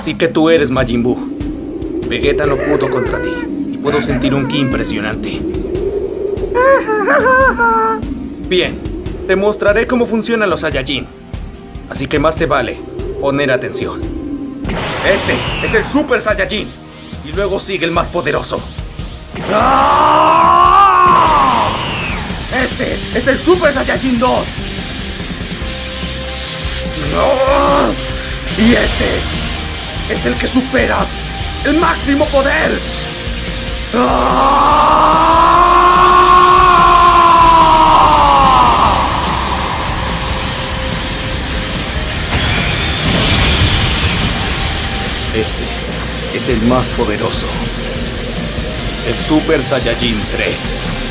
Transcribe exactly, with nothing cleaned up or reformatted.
Así que tú eres Majin Buu. Vegeta no pudo contra ti y puedo sentir un ki impresionante. Bien, te mostraré cómo funcionan los Saiyajin. Así que más te vale poner atención. Este es el Super Saiyajin y luego sigue el más poderoso. Este es el Super Saiyajin dos. Y este es el que supera el máximo poder. Este es el más poderoso. El Super Saiyajin tres.